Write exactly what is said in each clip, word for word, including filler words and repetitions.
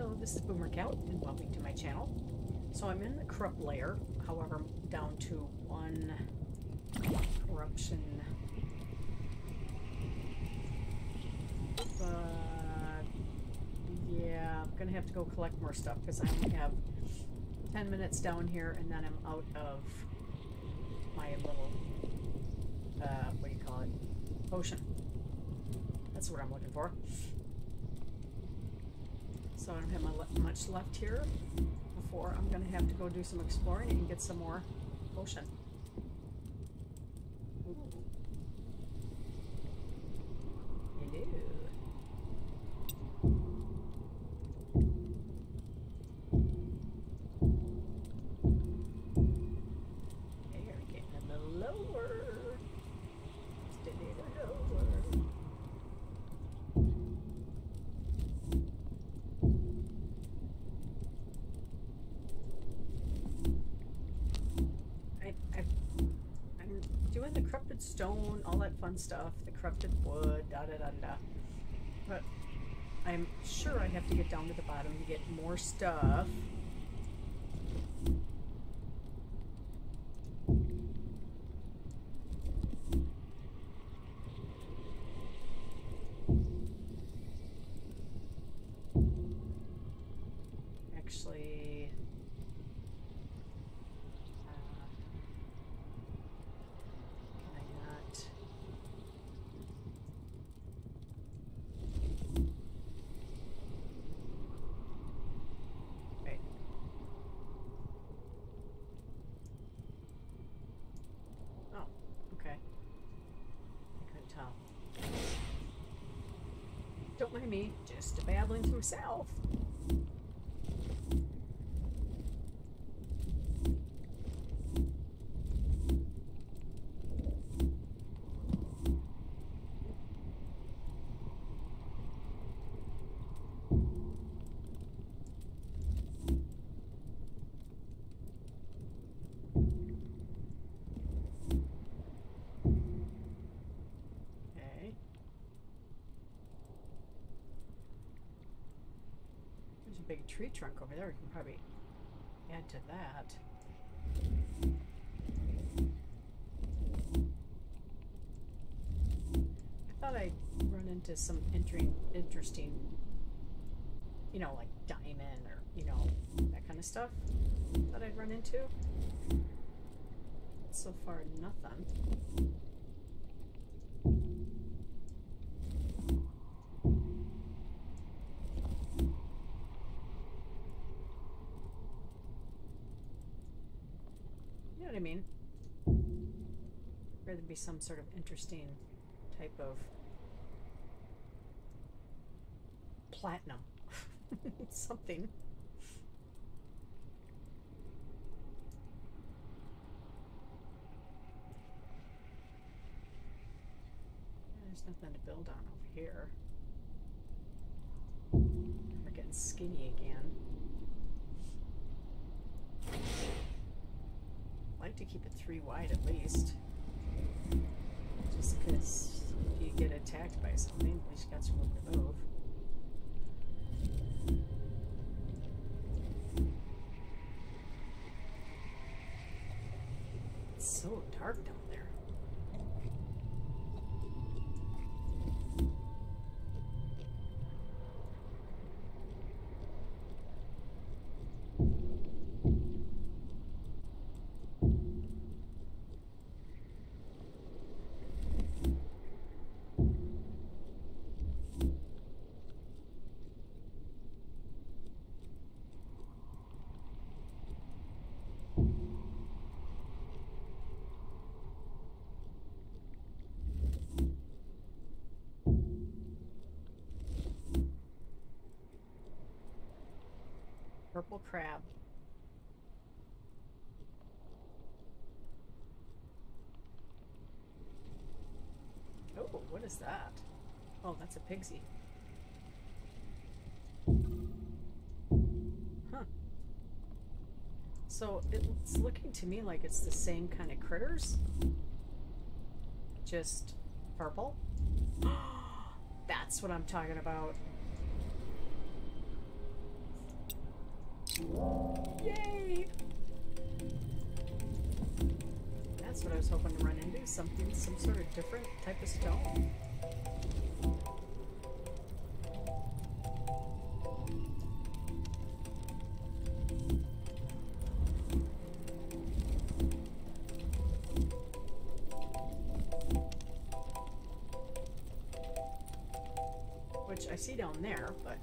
Hello, this is Boomer Cow, and welcome to my channel. So I'm in the corrupt layer, however, I'm down to one corruption. But yeah, I'm gonna have to go collect more stuff because I only have ten minutes down here, and then I'm out of my little uh, what do you call it? Potion. That's what I'm looking for. So I don't have my le much left here before I'm going to have to go do some exploring and get some more potion. Ooh. Hello. There, getting a little lower. Just a little lower. The corrupted stone, all that fun stuff, the corrupted wood, da da da da. But I'm sure I have to get down to the bottom to get more stuff. Actually, don't mind me, just babbling to myself. Big tree trunk over there. We can probably add to that. I thought I'd run into some entering, interesting, you know, like diamond or, you know, that kind of stuff that I'd run into. But so far, nothing. I mean, rather be some sort of interesting type of platinum, something. There's nothing to build on over here. We're getting skinny again. I like to keep it three wide at least, just because if you get attacked by something, at least you got some room to move. It's so dark down there. Purple crab. Oh, what is that? Oh, that's a pigsy. Huh. So it's looking to me like it's the same kind of critters, just purple. That's what I'm talking about. Yay! That's what I was hoping to run into. Something, some sort of different type of stone. Which I see down there, but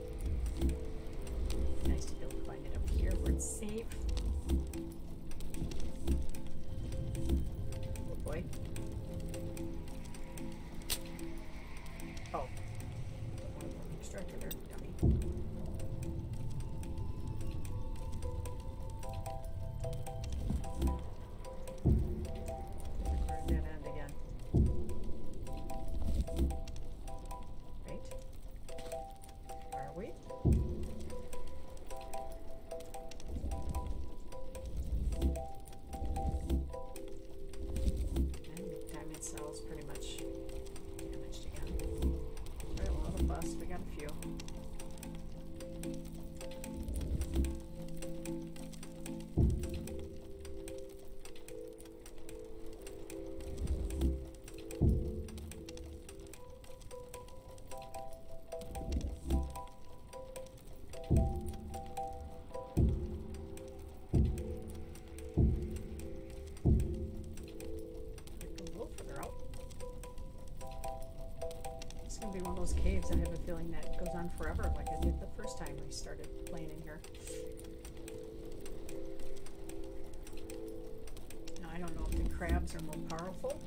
nice to be able to find it up here where it's safe. Oh boy. Oh. Extracted there, dummy. Grab that end again. Right? Are we? And diamond cells pretty much damaged again. Right, a little bust. We got a few. It's gonna be one of those caves. I have a feeling that goes on forever, like I did the first time we started playing in here. Now I don't know if the crabs are more powerful.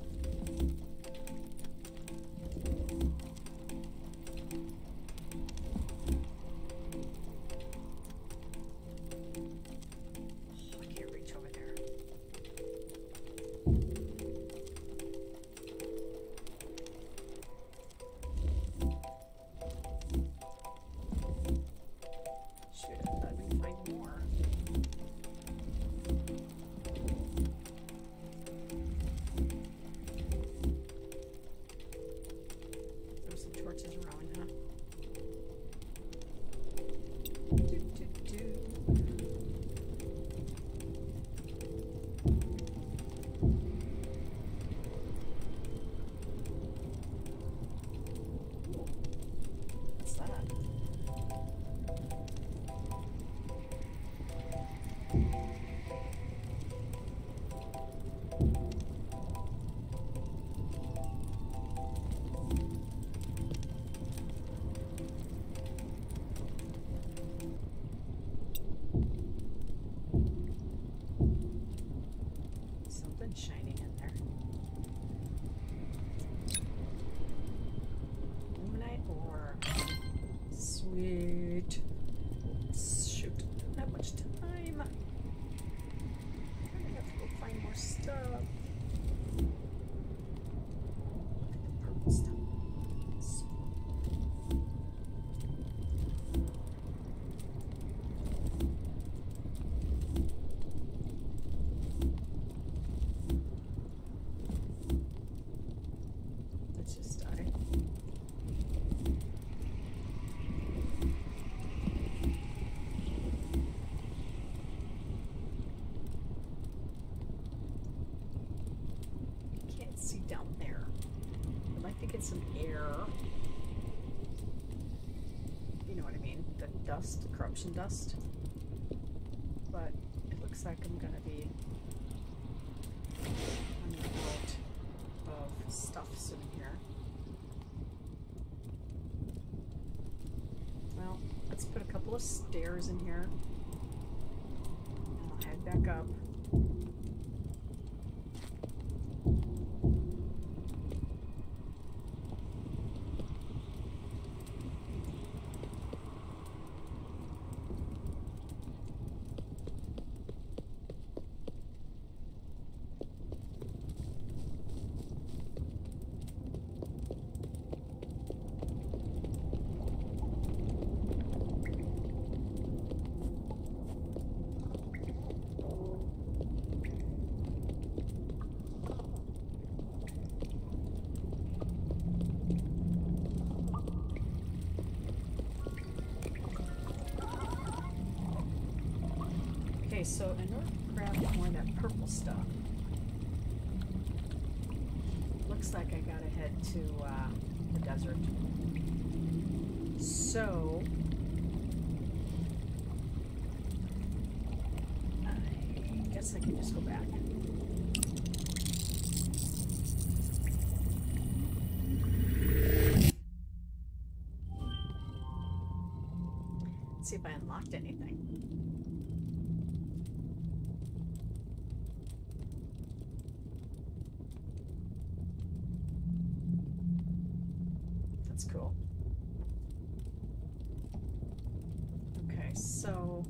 Oh, I can't reach over there. Shoot, I thought we'd find more. There's some torches around, huh? Do, do, do. What's that? Something shining in there. Illuminate ore. Sweet. Shoot, don't have much time. I have to go find more stuff. Purple stuff. Let's just die. Can't see down there. I'd like to get some air. You know what I mean? The dust, corruption dust. But it looks like I'm gonna be running out of stuff soon here. Well, let's put a couple of stairs in here. And I'll head back up. Okay, so in order to grab more of that purple stuff, looks like I gotta head to uh, the desert. So I guess I can just go back. Let's see if I unlocked anything. That's cool. Okay, so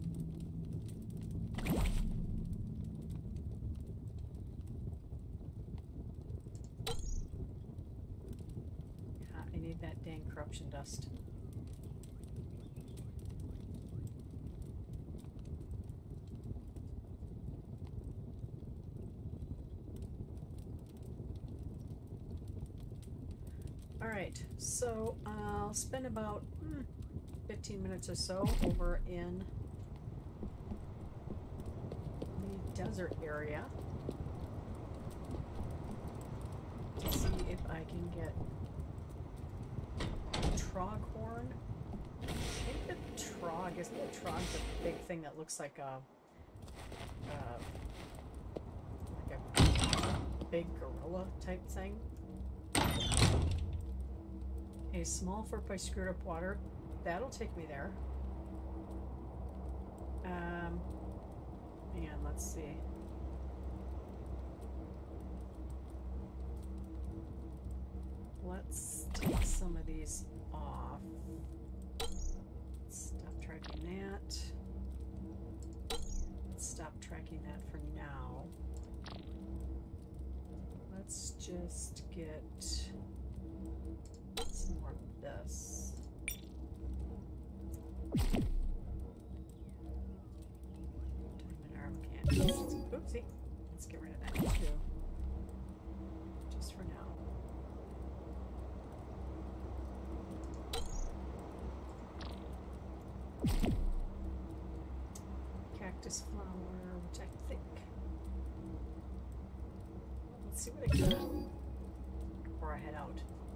yeah, I need that dang corruption dust. Alright, so I'll spend about hmm, fifteen minutes or so over in the desert area to see if I can get Troghorn. I think the Trog, isn't the Trog the big thing that looks like a uh, like a big gorilla type thing? A small fort by screwed up water. That'll take me there. Um, and let's see. Let's take some of these off. Stop tracking that. Let's stop tracking that for now. Let's just get some more of this. Diamond arm candy. Oopsie. Let's get rid of that too. Just for now. Cactus flower, which I think. Let's see what I got before I head out.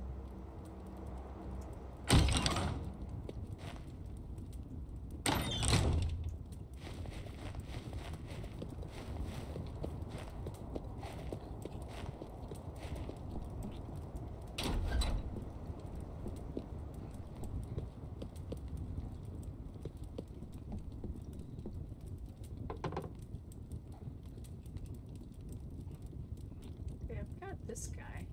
This guy.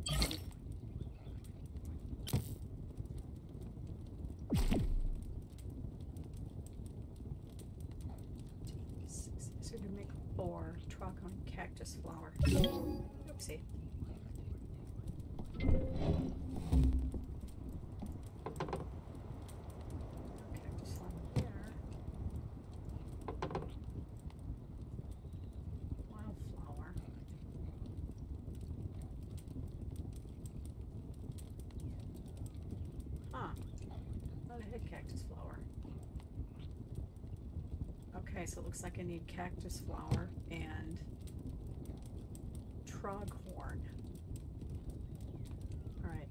So to make four Troghorn cactus flower. Oopsie. Cactus flower there. Wildflower. Huh. Not a head cactus flower. Okay, so it looks like I need cactus flower and Troghorn. Alright.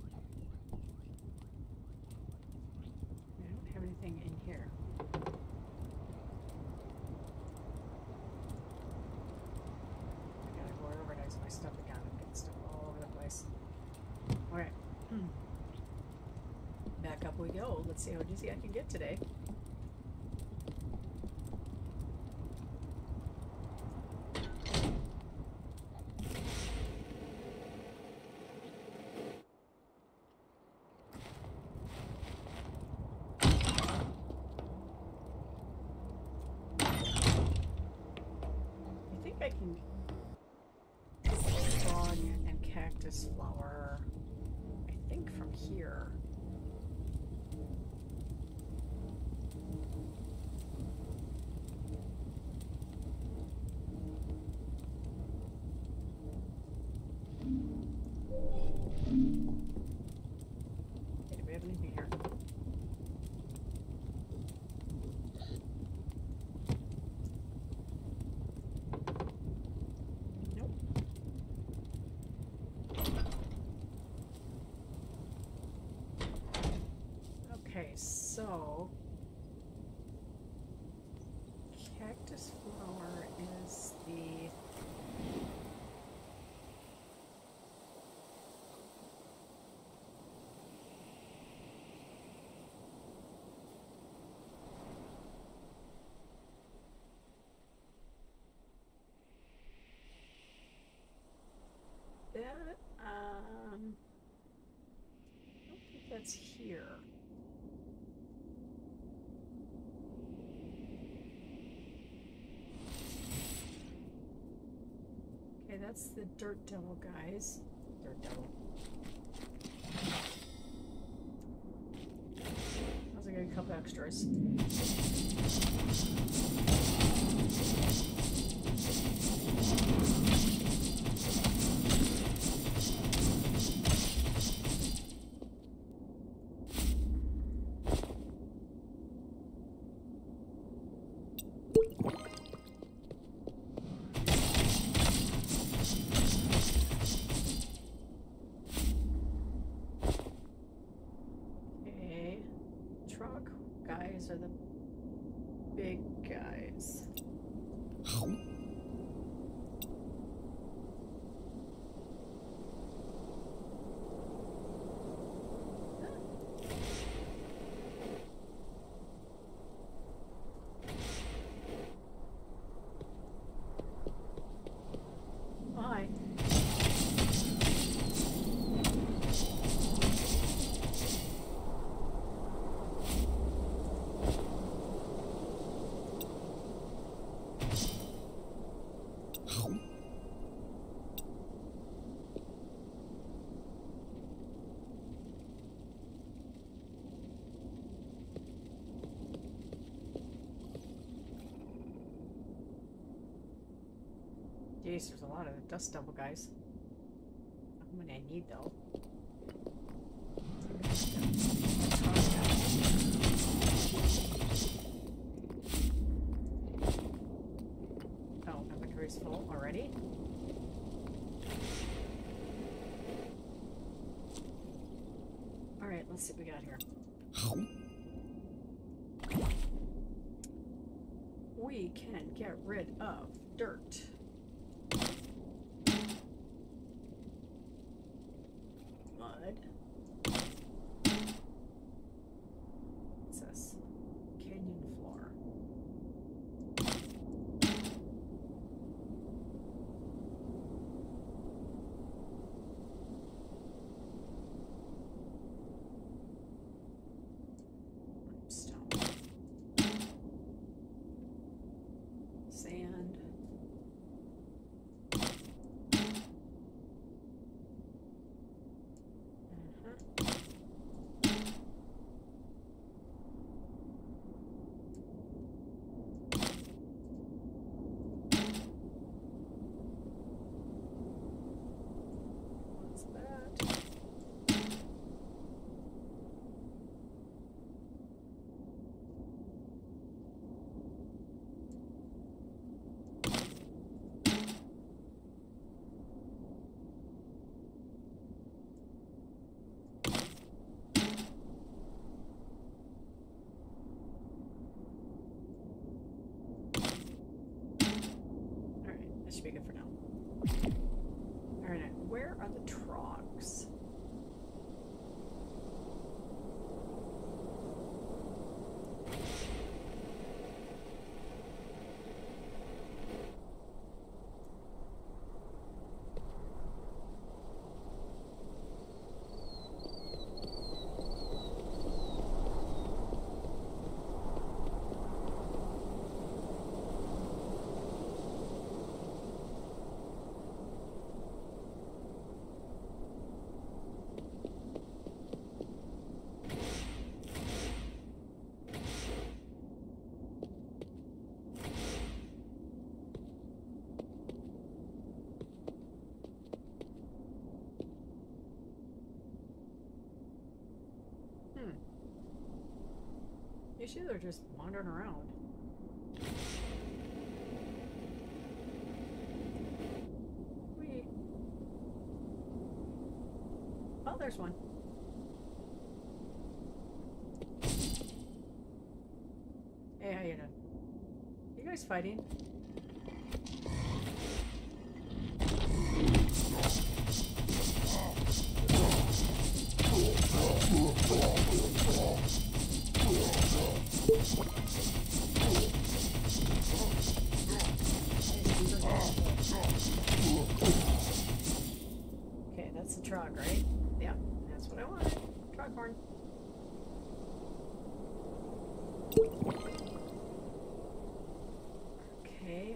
I don't have anything in here. I gotta go organize my stuff again. I'm getting stuff all over the place. Alright. Hmm. Back up we go. Let's see how dizzy I can get today. I think I can frog and cactus flower, I think from here. Okay, do we have anything here? So, cactus flower is the that um I don't think that's here. Okay, that's the dirt devil, guys. Dirt devil. I was gonna get a couple extras. Are the big guys. Bye. Jeez, there's a lot of dust devil guys. How many I need though? Oh, inventory's full already? Alright, let's see what we got here. We can get rid of dirt. Mud. What's this? Canyon floor. Stone. Sand. That should be good for now. Alright, where are the trogs? Usually they're just wandering around. We. Oh, there's one. guy in a... You guys fighting? Okay, that's the trog, right? Yep, that's what I wanted. Troghorn. Okay.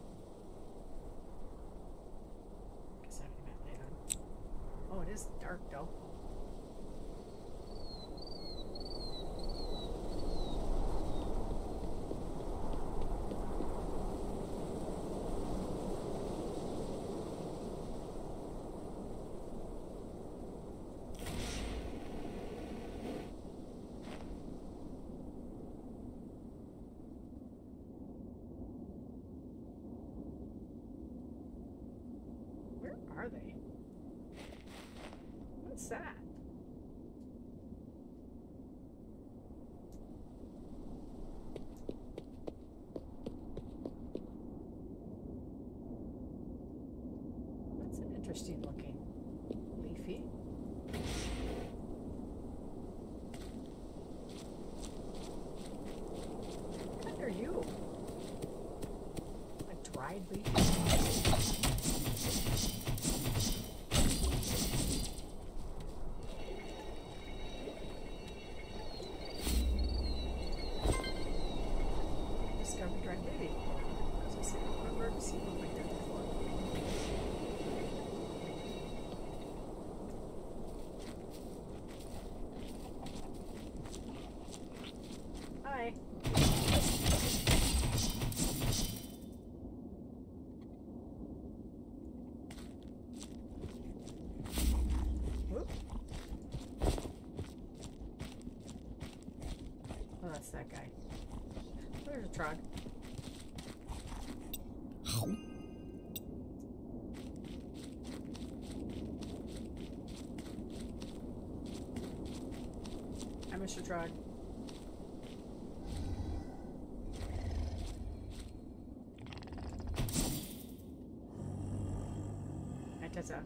Guess I can have later. Oh, it is dark though. Are they? What's that? That's an interesting looking leafy. What kind are you? A dried leaf? Hi. Whoop. Oh, that's that guy. There's a trog. Hi, Mister Trog. Hi, Tessa.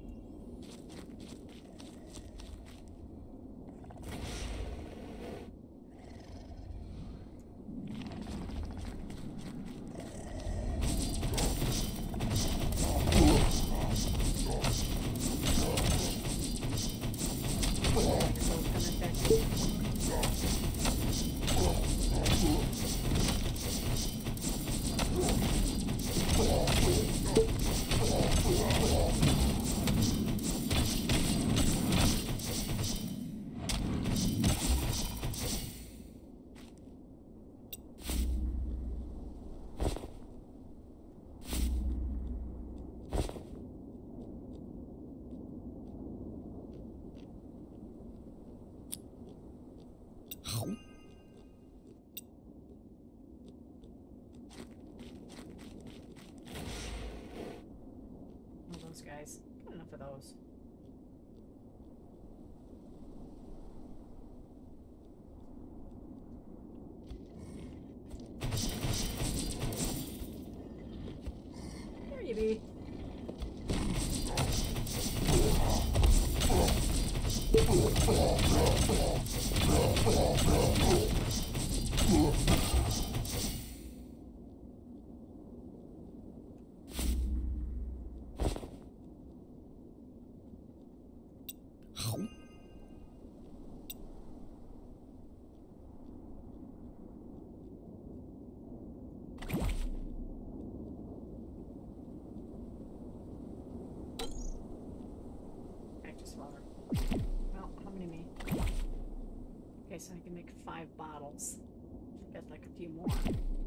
Guys, got enough of those. There you be. Well, how many me? Okay, so I can make five bottles. I've got like a few more.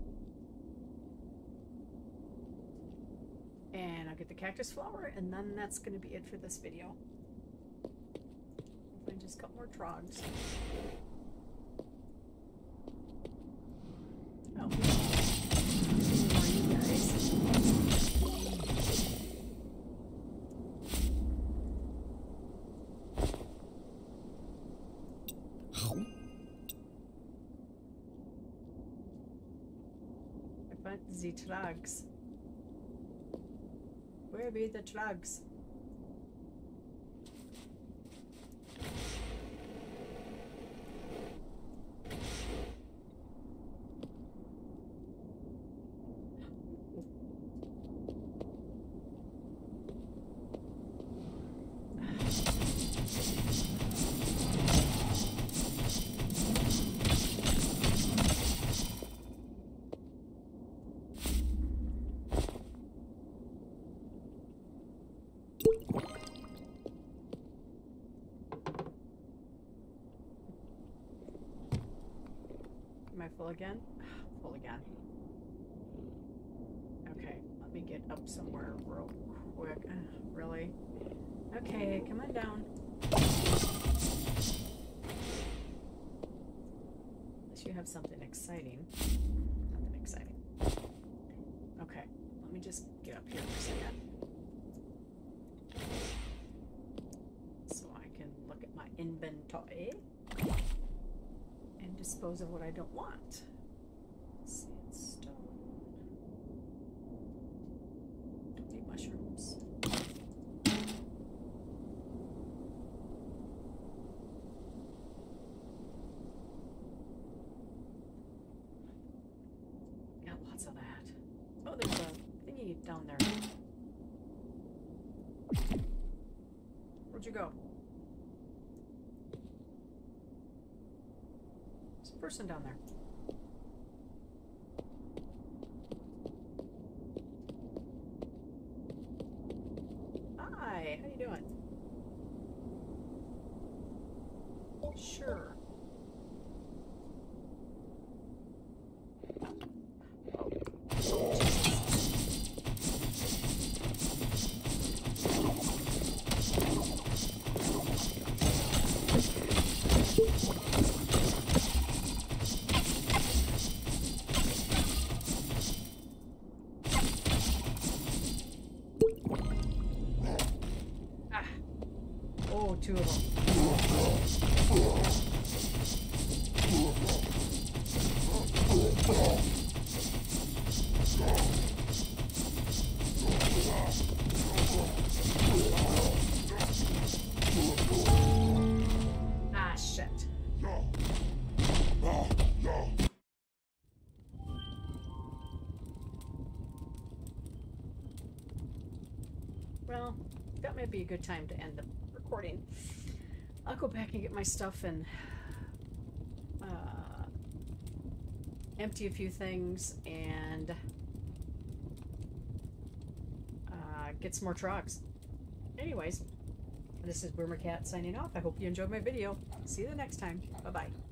And I'll get the cactus flower, and then that's going to be it for this video. Find just a couple more trogs. Oh. More you guys. find the trugs. Where be the trugs? Am I full again? Full again. Okay, let me get up somewhere real quick. Uh, really? Okay, come on down. Unless you have something exciting. Nothing exciting. Okay, let me just get up here for a second. So I can look at my inventory. And dispose of what I don't want. Sandstone. Don't need mushrooms. Got lots of that. Oh, there's a thingy down there. Where'd you go? Person down there. Hi, how you doing? Sure. Two of them. Ah, shit. Well, that might be a good time to end the recording. I'll go back and get my stuff and uh, empty a few things and uh, get some more trucks. Anyways, this is Boomer Cat signing off. I hope you enjoyed my video. See you the next time. Bye-bye.